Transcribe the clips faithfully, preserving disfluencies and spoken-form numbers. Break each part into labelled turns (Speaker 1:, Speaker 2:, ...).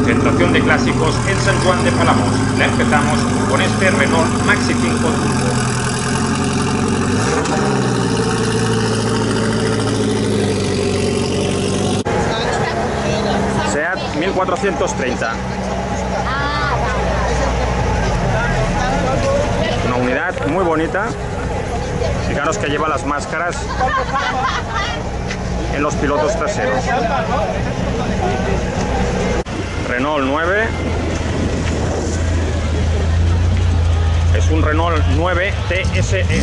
Speaker 1: Concentración de clásicos en San Juan de Palamós. La empezamos con este Renault Maxi cinco Turbo. SEAT mil cuatrocientos treinta. Una unidad muy bonita. Fijaros que lleva las máscaras en los pilotos traseros. Renault nueve. Es un Renault nueve T S E.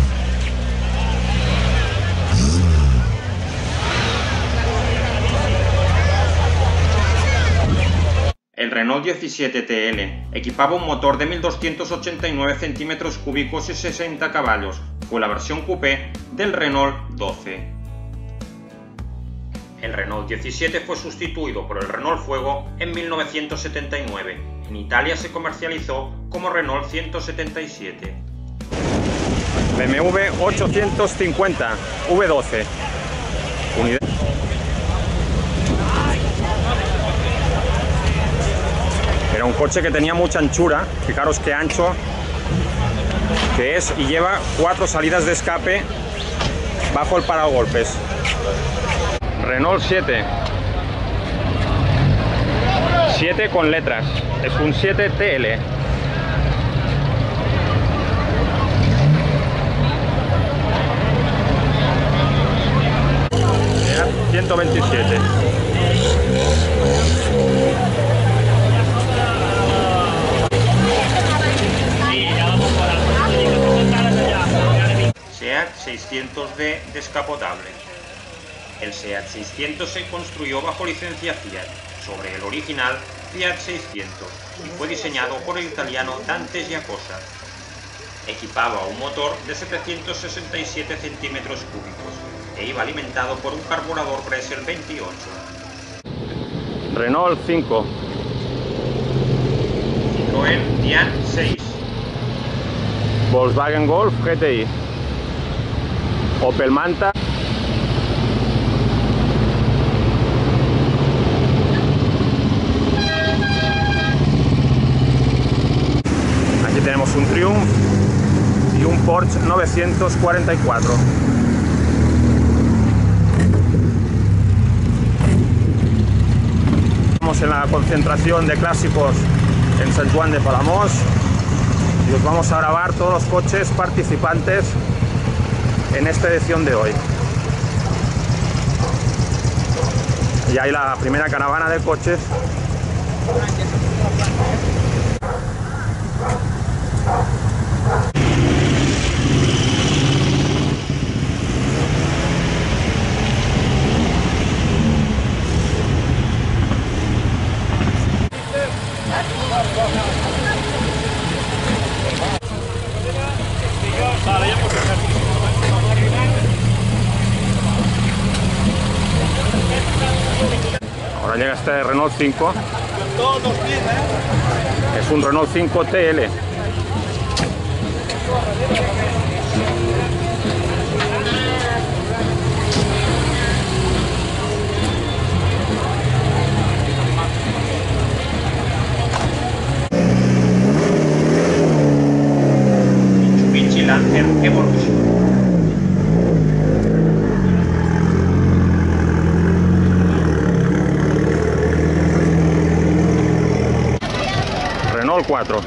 Speaker 1: El Renault diecisiete T L equipaba un motor de mil doscientos ochenta y nueve centímetros cúbicos y sesenta caballos. Fue la versión coupé del Renault doce. El Renault diecisiete fue sustituido por el Renault Fuego en mil novecientos setenta y nueve. En Italia se comercializó como Renault ciento setenta y siete. B M W ochocientos cincuenta V doce. Unidad. Era un coche que tenía mucha anchura. Fijaros qué ancho que es, y lleva cuatro salidas de escape bajo el paragolpes. Renault siete. siete con letras. Es un siete T L. ciento veintisiete. SEAT seiscientos D descapotable. El SEAT seiscientos se construyó bajo licencia Fiat sobre el original Fiat seiscientos y fue diseñado por el italiano Dante Giacosa. Equipaba un motor de setecientos sesenta y siete centímetros cúbicos e iba alimentado por un carburador Bresel veintiocho. Renault cinco. Citroën Dian seis. Volkswagen Golf G T I. Opel Manta. Aquí tenemos un Triumph y un Porsche novecientos cuarenta y cuatro. Estamos en la concentración de clásicos en San Juan de Palamós y os vamos a grabar todos los coches participantes en esta edición de hoy. Y hay la primera caravana de coches. Ahora llega este Renault cinco. Es un Renault cinco T L. Mitsubishi Lancer Evolution. Renault cuatro.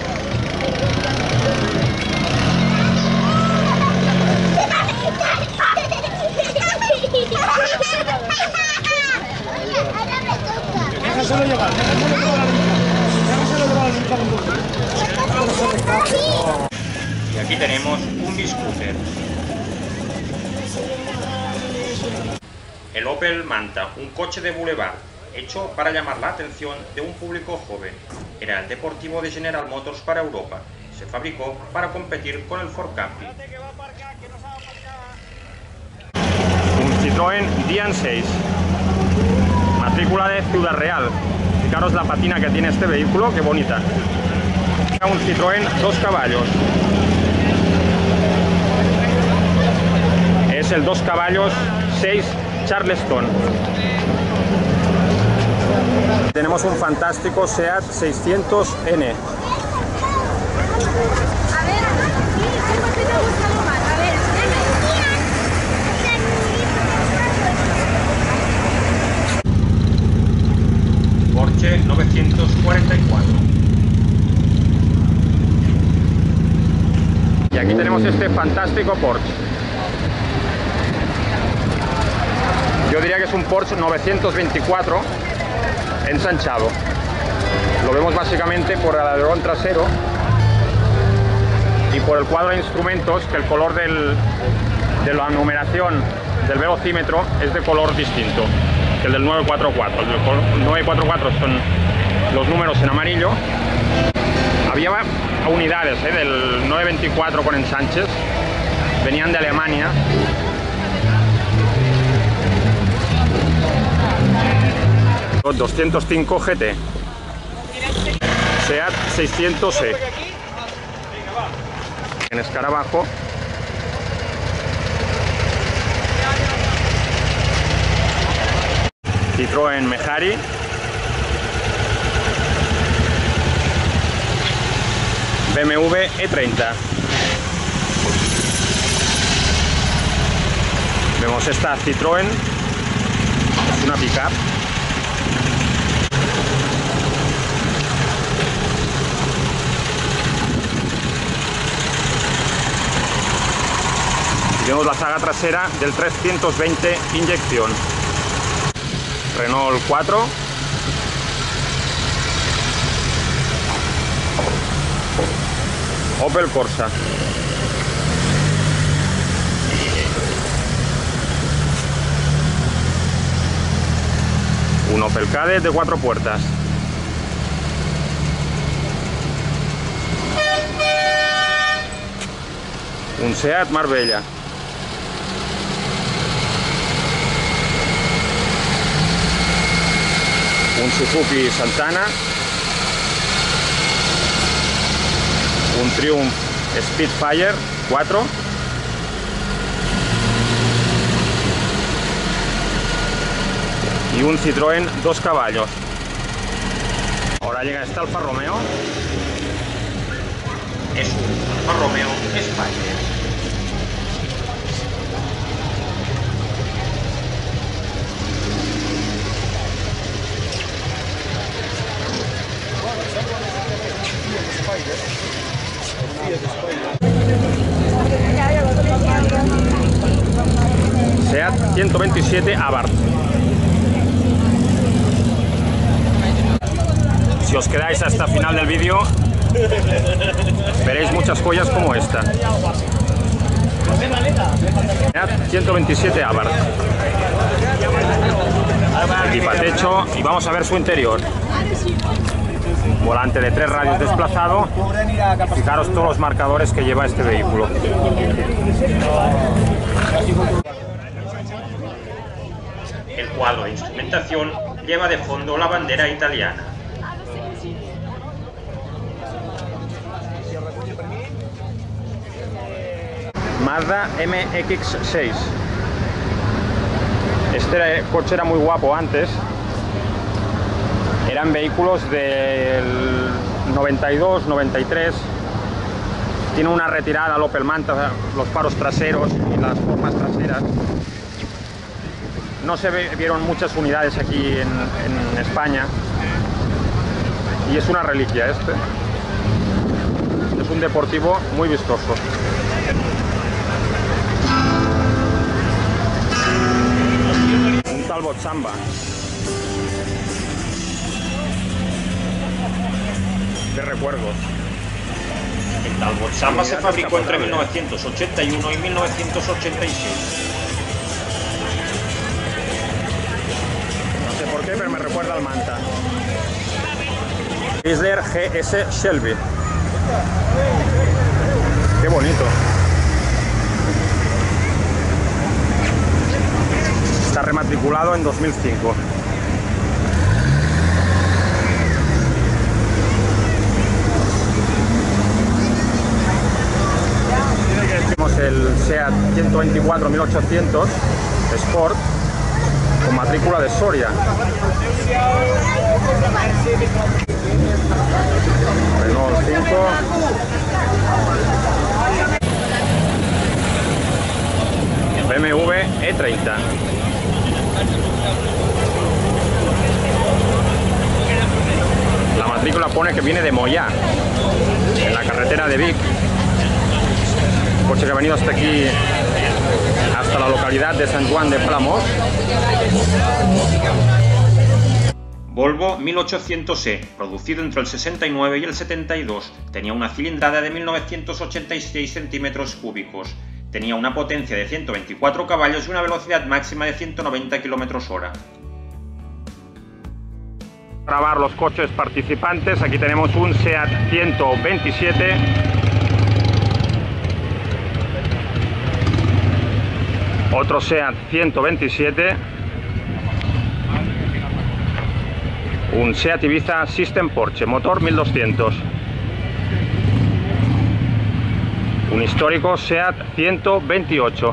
Speaker 2: Déjaselo llevar, déjaselo llevar. Déjaselo llevar.
Speaker 1: Y aquí tenemos un B-Scooter. El Opel Manta, un coche de boulevard, hecho para llamar la atención de un público joven. Era el deportivo de General Motors para Europa. Se fabricó para competir con el Ford Camping. Un Citroën Dian seis. Matrícula de Ciudad Real. Fijaros la patina que tiene este vehículo, qué bonita. Un Citroën dos caballos. Es el dos caballos seis Charleston.
Speaker 3: Tenemos un fantástico SEAT seiscientos N.
Speaker 1: Porsche novecientos cuarenta y cuatro.
Speaker 3: Y aquí tenemos este fantástico Porsche. Yo diría que es un Porsche novecientos veinticuatro ensanchado. Lo vemos básicamente por el alerón trasero y por el cuadro de instrumentos, que el color del, de la numeración del velocímetro es de color distinto que el del nueve cuatro cuatro. El del nueve cuatro cuatro son los números en amarillo. Había unidades ¿eh? del nueve veinticuatro con ensanches, venían de Alemania. doscientos cinco G T, SEAT seiscientos E, en escarabajo. Citroën Mehari, B M W E treinta. Vemos esta Citroën, es una pickup. Vemos la saga trasera del trescientos veinte inyección. Renault cuatro. Opel Corsa. Un Opel Kadett de cuatro puertas. Un SEAT Marbella. Un Suzuki Santana, un Triumph Spitfire cuatro, y un Citroën dos caballos. Ahora llega esta Alfa Romeo.
Speaker 1: Es un Alfa Romeo Spider.
Speaker 3: SEAT ciento veintisiete Abarth. Si os quedáis hasta el final del vídeo, veréis muchas joyas como esta. SEAT ciento veintisiete Abarth. Equipatecho, y vamos a ver su interior. Volante de tres radios desplazado. Fijaros todos los marcadores que lleva este vehículo.
Speaker 1: El cuadro de instrumentación lleva de fondo la bandera italiana.
Speaker 3: Mazda M X seis. Este coche era muy guapo antes. Eran vehículos del noventa y dos, noventa y tres. Tiene una retirada al Opel Manta, los faros traseros y las formas traseras. No se vieron muchas unidades aquí en, en España. Y es una reliquia este. Es un deportivo muy vistoso. Un Talbot Samba. De recuerdos.
Speaker 1: El Talbot Samba se fabricó entre mil novecientos ochenta y uno y mil novecientos ochenta y seis.
Speaker 3: No sé por qué, pero me recuerda al Manta. Chrysler G S Shelby. Qué bonito. Está rematriculado en dos mil cinco. Tenemos el SEAT ciento veinticuatro mil ochocientos Sport con matrícula de Soria. arriba pone que viene de Moyà, en la carretera de Vic. Coche que ha venido hasta aquí, hasta la localidad de San Juan de Palamós.
Speaker 1: Volvo mil ochocientos E, producido entre el sesenta y nueve y el setenta y dos, tenía una cilindrada de mil novecientos ochenta y seis centímetros cúbicos, tenía una potencia de ciento veinticuatro caballos y una velocidad máxima de ciento noventa kilómetros hora.
Speaker 3: Grabar los coches participantes, aquí tenemos un SEAT ciento veintisiete, otro SEAT ciento veintisiete, un SEAT Ibiza System Porsche, motor mil doscientos, un histórico SEAT ciento veintiocho,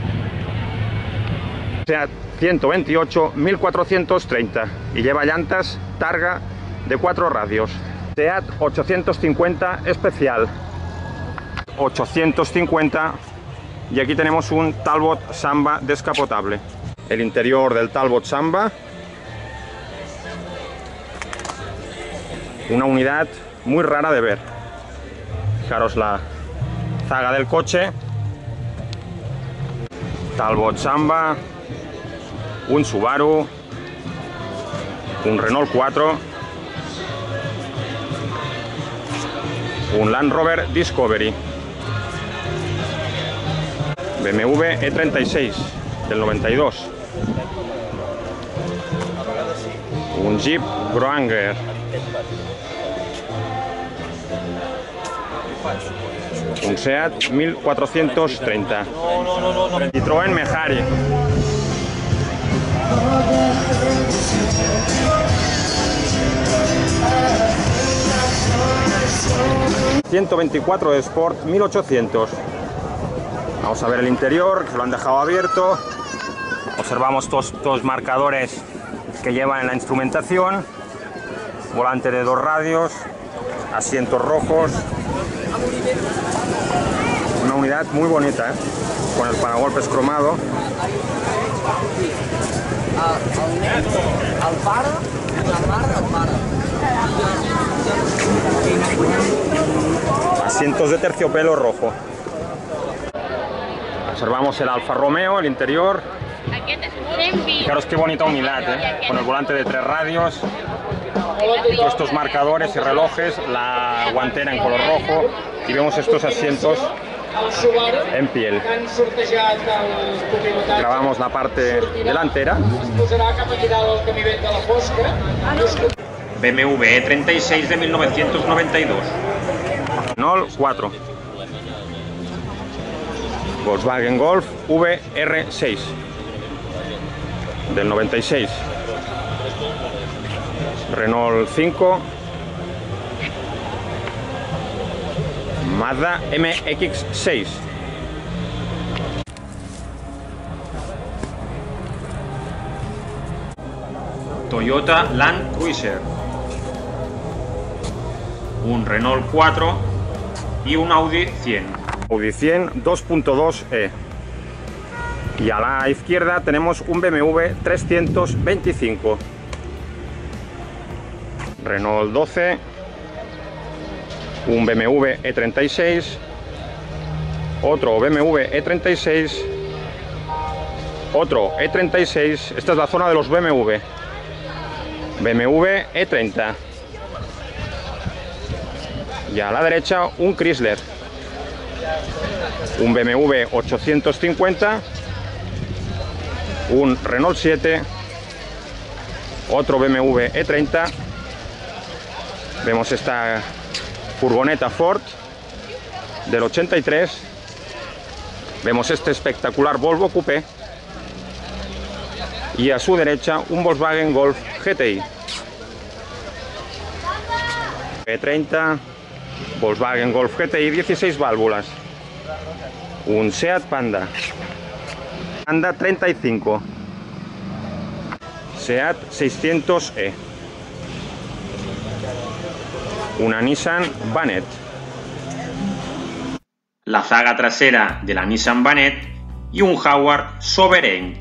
Speaker 3: SEAT ciento veintiocho mil cuatrocientos treinta y lleva llantas Targa de cuatro radios. SEAT ochocientos cincuenta especial, ochocientos cincuenta, y aquí tenemos un Talbot Samba descapotable. El interior del Talbot Samba, una unidad muy rara de ver. Fijaros la zaga del coche, Talbot Samba, un Subaru, un Renault cuatro, un Land Rover Discovery, B M W E treinta y seis del noventa y dos, un Jeep Wrangler, un SEAT mil cuatrocientos treinta, Citroën Mehari, ciento veinticuatro Sport mil ochocientos. Vamos a ver el interior, que se lo han dejado abierto. Observamos todos los marcadores que llevan en la instrumentación. Volante de dos radios, asientos rojos. Una unidad muy bonita, ¿eh? Con el paragolpes cromado. Asientos de terciopelo rojo. Observamos el Alfa Romeo, el interior. Fijaros qué bonita unidad, ¿eh? Con el volante de tres radios, todos estos marcadores y relojes, la guantera en color rojo, y vemos estos asientos en piel. Grabamos la parte delantera.
Speaker 1: B M W E treinta y seis de mil novecientos noventa y dos.
Speaker 3: Renault cuatro. Volkswagen Golf V R seis del noventa y seis. Renault cinco. Mazda M X seis.
Speaker 1: Toyota Land Cruiser. Un Renault cuatro y un Audi cien.
Speaker 3: Audi cien dos punto dos E. Y a la izquierda tenemos un B M W trescientos veinticinco. Renault doce. Un B M W E treinta y seis. Otro B M W E treinta y seis. Otro E treinta y seis. Esta es la zona de los B M W. B M W E treinta. Y a la derecha un Chrysler. Un B M W ochocientos cincuenta. Un Renault siete. Otro B M W E treinta. Vemos esta furgoneta Ford del ochenta y tres. Vemos este espectacular Volvo Coupé. Y a su derecha un Volkswagen Golf G T I. E treinta. Volkswagen Golf G T I dieciséis válvulas. Un SEAT Panda. Panda treinta y cinco. SEAT seiscientos E. Una Nissan Vanette.
Speaker 1: La zaga trasera de la Nissan Vanette y un Jaguar Sovereign.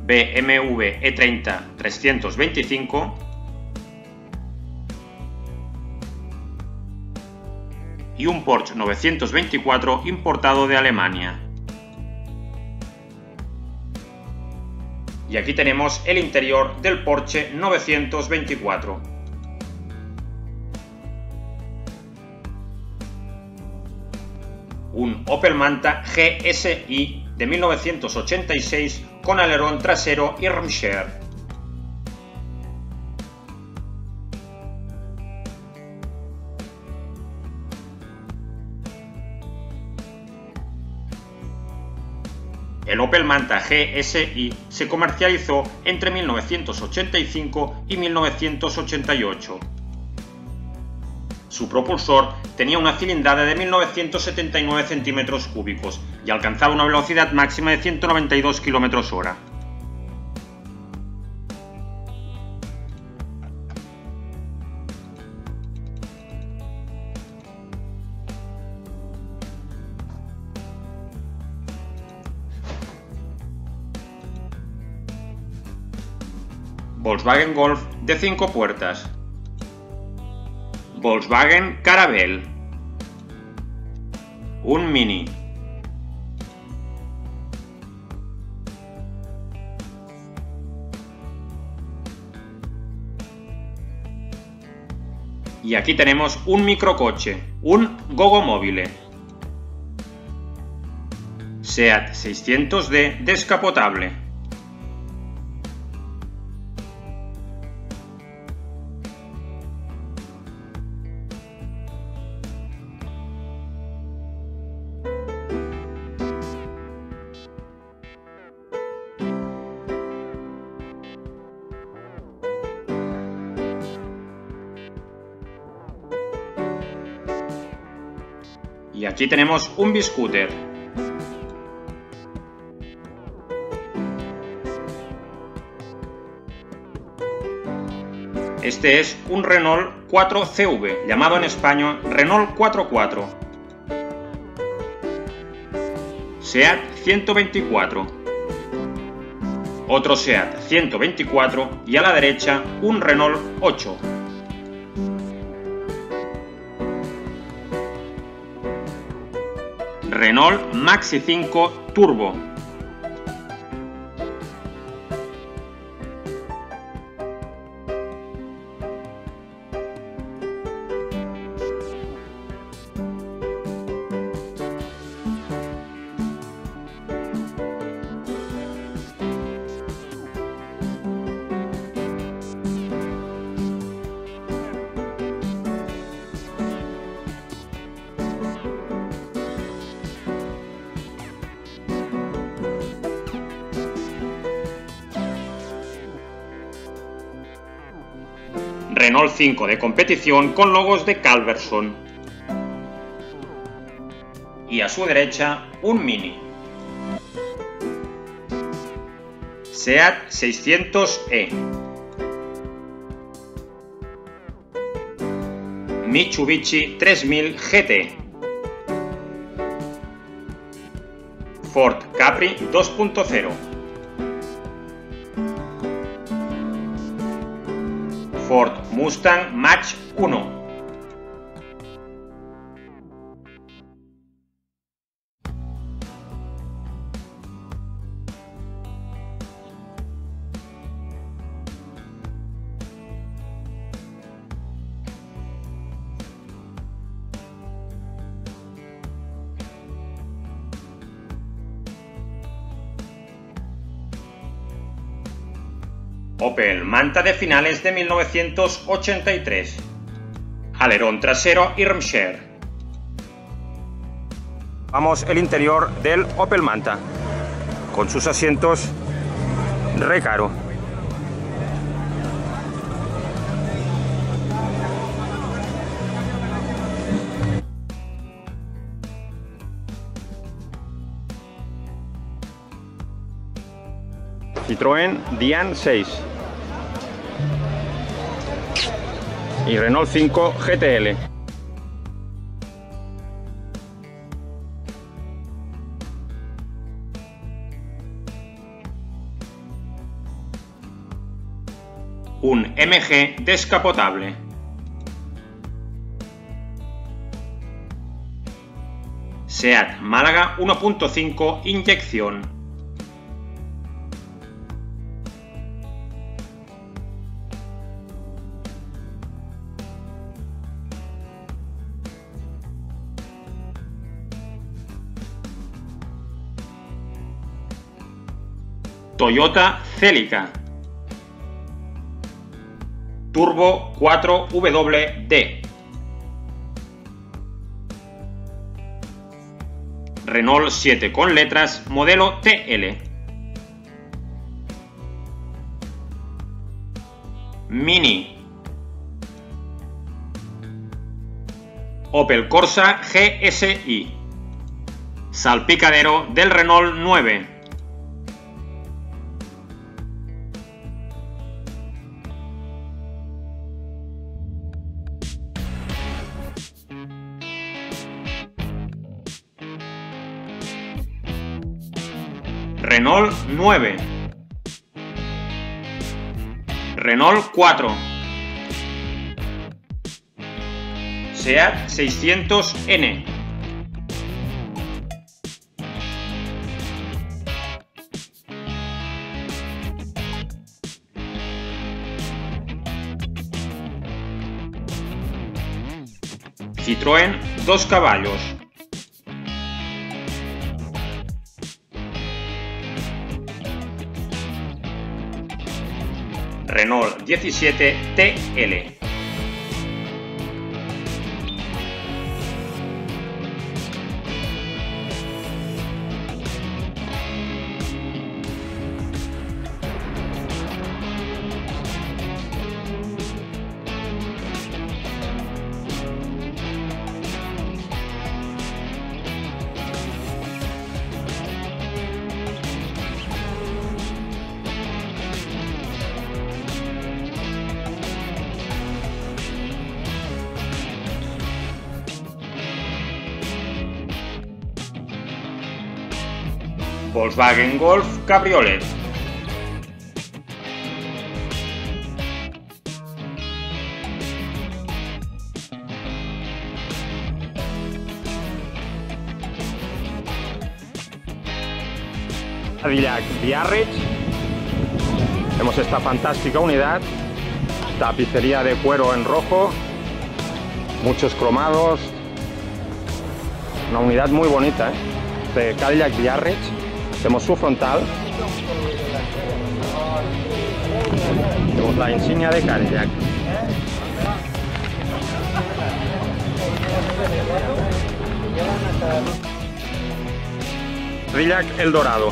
Speaker 1: B M W E treinta trescientos veinticinco y un Porsche novecientos veinticuatro importado de Alemania. Y aquí tenemos el interior del Porsche novecientos veinticuatro. Un Opel Manta G S I de mil novecientos ochenta y seis con alerón trasero Irmscher. El Opel Manta G S I se comercializó entre mil novecientos ochenta y cinco y mil novecientos ochenta y ocho. Su propulsor tenía una cilindrada de mil novecientos setenta y nueve centímetros cúbicos y alcanzaba una velocidad máxima de ciento noventa y dos kilómetros hora. Volkswagen Golf de cinco puertas. Volkswagen Caravelle. Un Mini. Y aquí tenemos un microcoche, un Gogomobile. SEAT seiscientos D descapotable. Y aquí tenemos un biscooter. Este es un Renault cuatro C V, llamado en español Renault cuatro cuatro. SEAT ciento veinticuatro. Otro SEAT ciento veinticuatro y a la derecha un Renault ocho. Renault Maxi cinco Turbo. Renault cinco de competición con logos de Calverson. Y a su derecha, un Mini. SEAT seiscientos E. Mitsubishi tres mil G T. Ford Capri dos punto cero. Ford Mustang Mach uno. Opel Manta de finales de mil novecientos ochenta y tres. Alerón trasero Irmscher. Vamos el interior del Opel Manta, con sus asientos Recaro. Citroën Dian seis y Renault cinco G T L. un M G descapotable. SEAT Málaga uno punto cinco inyección. Toyota Celica Turbo cuatro W D. Renault siete con letras modelo T L. Mini. Opel Corsa G S I. Salpicadero del Renault nueve. Renault nueve. Renault cuatro. SEAT seiscientos N. Citroën dos caballos. Renault diecisiete T L. Volkswagen Golf Cabriolet.
Speaker 3: Cadillac Biarritz. Vemos esta fantástica unidad, tapicería de cuero en rojo, muchos cromados, una unidad muy bonita, ¿eh? De Cadillac Biarritz. Vemos su frontal, vemos la insignia de Cadillac. Cadillac El Dorado.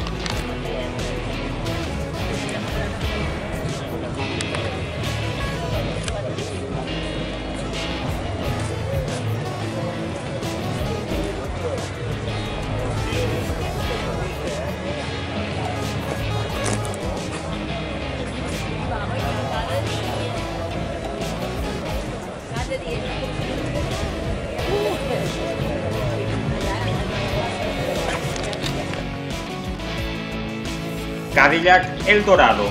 Speaker 1: Cadillac El Dorado.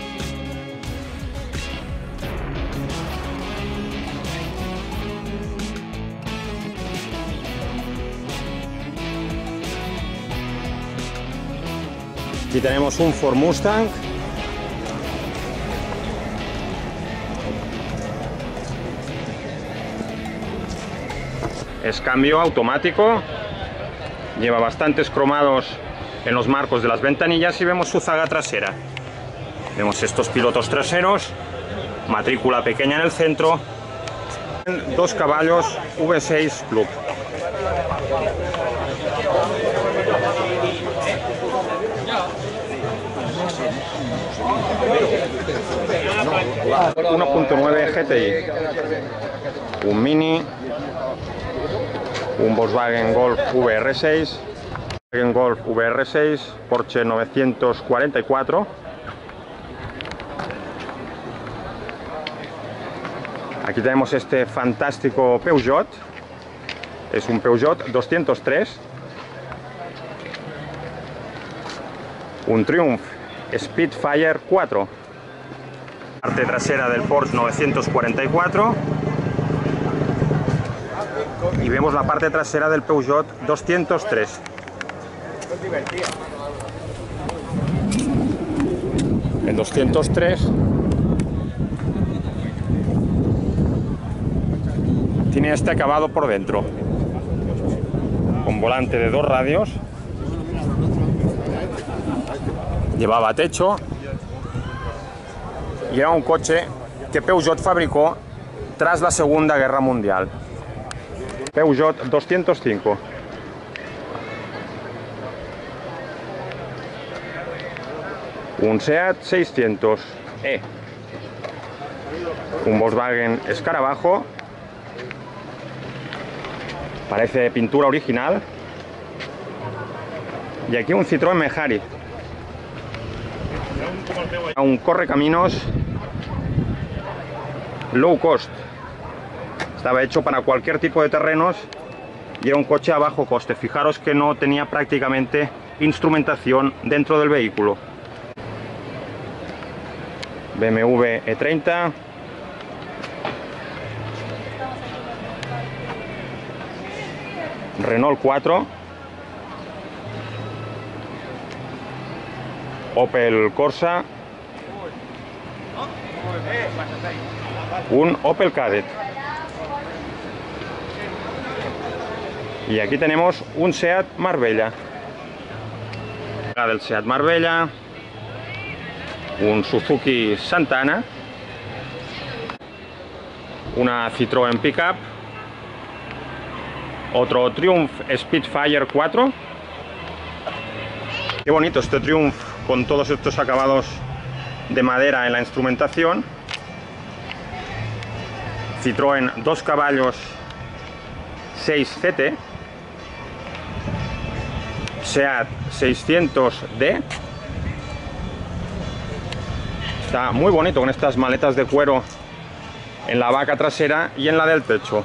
Speaker 3: Aquí tenemos un Ford Mustang. Es cambio automático. Lleva bastantes cromados en los marcos de las ventanillas y vemos su zaga trasera. Vemos estos pilotos traseros, matrícula pequeña en el centro, dos caballos V seis Club. uno punto nueve G T I, un Mini, un Volkswagen Golf V R seis, Volkswagen Golf V R seis, Porsche novecientos cuarenta y cuatro. Aquí tenemos este fantástico Peugeot, es un Peugeot doscientos tres, un Triumph Spitfire cuatro, Parte trasera del Porsche novecientos cuarenta y cuatro. Y vemos la parte trasera del Peugeot doscientos tres. El doscientos tres tiene este acabado por dentro, con volante de dos radios. Llevaba techo y era un coche que Peugeot fabricó tras la Segunda Guerra Mundial. Peugeot doscientos cinco. Un Seat seiscientos E. Un Volkswagen Escarabajo. Parece pintura original. Y aquí un Citroën Mehari. Un correcaminos low cost. Estaba hecho para cualquier tipo de terrenos y era un coche a bajo coste. Fijaros que no tenía prácticamente instrumentación dentro del vehículo. B M W E treinta. Renault cuatro. Opel Corsa. Un Opel Kadett. Y aquí tenemos un Seat Marbella. Del Seat Marbella. Un Suzuki Santana. Una Citroën Pickup. Otro Triumph Spitfire cuatro. Qué bonito este Triumph con todos estos acabados de madera en la instrumentación. Citroën dos caballos seis C T. Seat seiscientos D. Está muy bonito con estas maletas de cuero en la vaca trasera y en la del techo.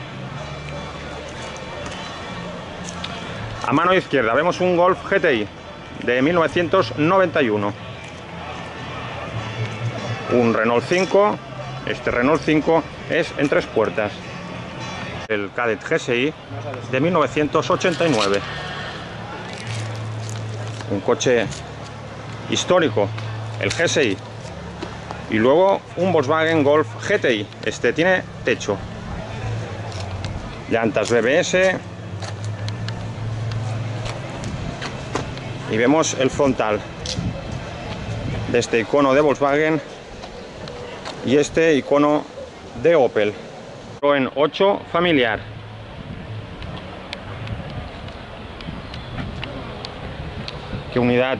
Speaker 3: A mano izquierda vemos un Golf G T I de mil novecientos noventa y uno. Un Renault cinco. Este Renault cinco es en tres puertas. El Kadett G S I de mil novecientos ochenta y nueve. Un coche histórico, el G S I. Y luego un Volkswagen Golf G T I. Este tiene techo. Llantas B B S. Y vemos el frontal de este icono de Volkswagen y este icono de Opel. En ocho familiar. Qué unidad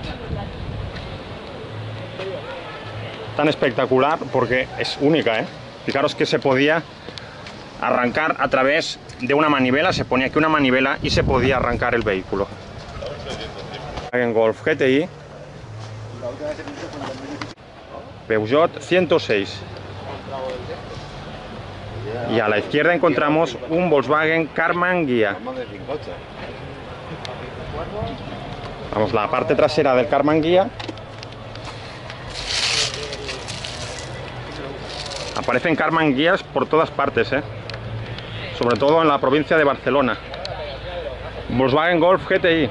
Speaker 3: tan espectacular, porque es única, ¿eh? Fijaros que se podía arrancar a través de una manivela, se ponía aquí una manivela y se podía arrancar el vehículo. En Golf G T I. Peugeot ciento seis. Y a la izquierda encontramos un Volkswagen Karmann Ghia. Vamos, la parte trasera del Karmann Ghia. Aparecen Karmann Ghias por todas partes, ¿eh? Sobre todo en la provincia de Barcelona. Volkswagen Golf G T I.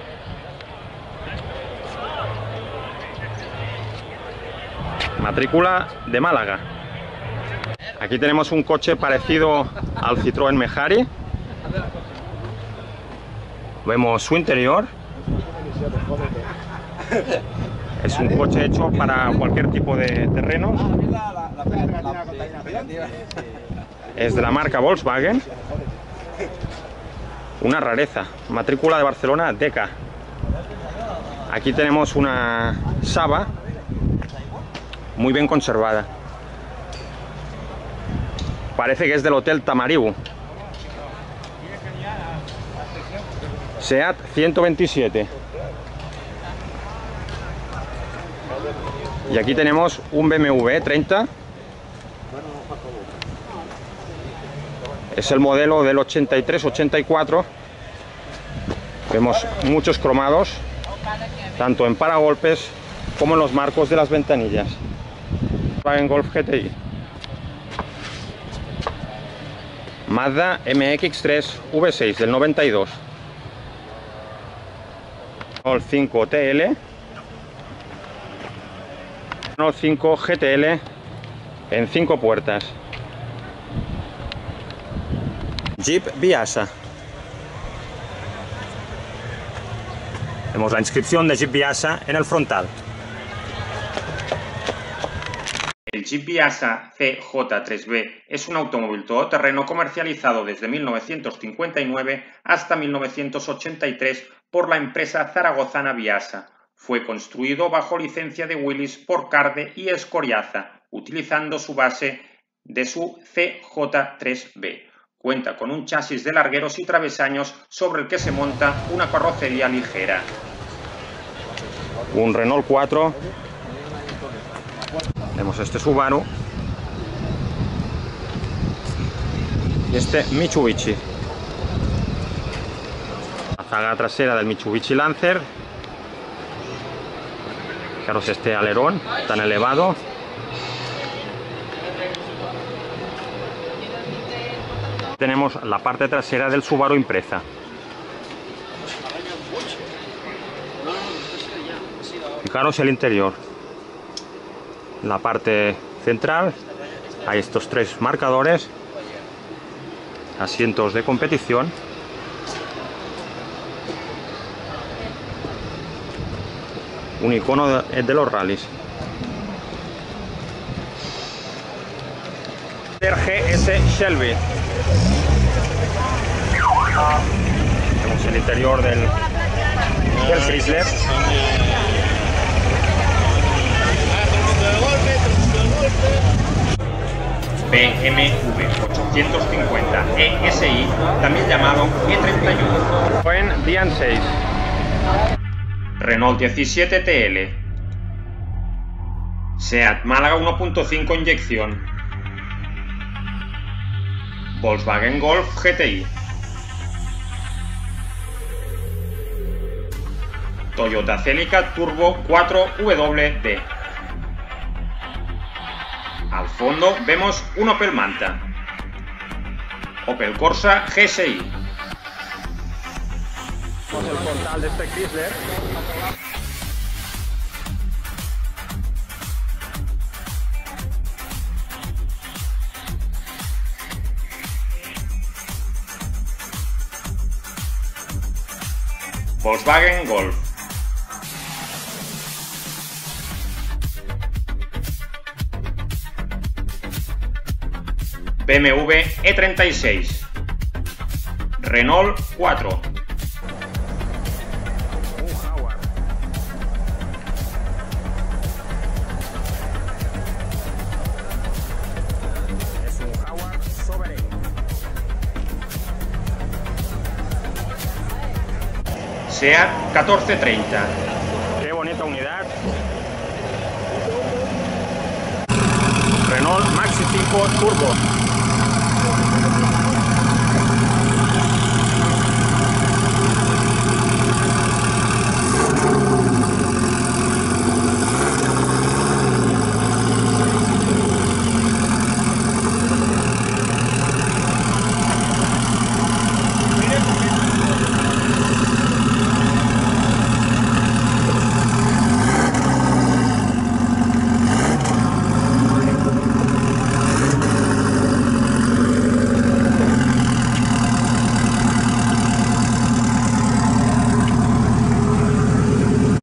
Speaker 3: Matrícula de Málaga. Aquí tenemos un coche parecido al Citroën Mehari. Vemos su interior. Es un coche hecho para cualquier tipo de terrenos. Es de la marca Volkswagen. Una rareza. Matrícula de Barcelona D K. Aquí tenemos una Saba muy bien conservada. Parece que es del Hotel Tamariu. Seat ciento veintisiete. Y aquí tenemos un B M W E treinta. Es el modelo del ochenta y tres ochenta y cuatro. Vemos muchos cromados, tanto en paragolpes como en los marcos de las ventanillas. Volkswagen Golf G T I. Mazda M X tres V seis del noventa y dos. Renault cinco T L. Renault cinco G T L en cinco puertas. Jeep Biasa. Vemos la inscripción de Jeep Biasa en el frontal.
Speaker 1: El Jeep Biasa C J tres B es un automóvil todoterreno comercializado desde mil novecientos cincuenta y nueve hasta mil novecientos ochenta y tres por la empresa zaragozana Biasa. Fue construido bajo licencia de Willys por Carde y Escoriaza, utilizando su base de su C J tres B. Cuenta con un chasis de largueros y travesaños sobre el que se monta una carrocería ligera.
Speaker 3: Un Renault cuatro. Vemos este Subaru y este Mitsubishi. La zaga trasera del Mitsubishi Lancer. Fijaros este alerón tan elevado. Tenemos la parte trasera del Subaru Impreza. Fijaros el interior. La parte central hay estos tres marcadores, asientos de competición, un icono de, de los rallies. G S Shelby. Vemos el interior del, del Chrysler.
Speaker 1: B M W ochocientos cincuenta E S I, también llamado E treinta y uno.
Speaker 3: En Dian seis.
Speaker 1: Renault diecisiete T L. Seat Málaga uno punto cinco inyección. Volkswagen Golf G T I. Toyota Celica Turbo cuatro W D. Al fondo vemos un Opel Manta. Opel Corsa G S I.
Speaker 3: El portal de este Chrysler.
Speaker 1: Volkswagen Golf. B M W E treinta y seis. Renault cuatro.
Speaker 3: Es un Jaguar Sovereign.
Speaker 1: Seat catorce treinta.
Speaker 3: Qué bonita unidad. Renault Maxi cinco Turbo.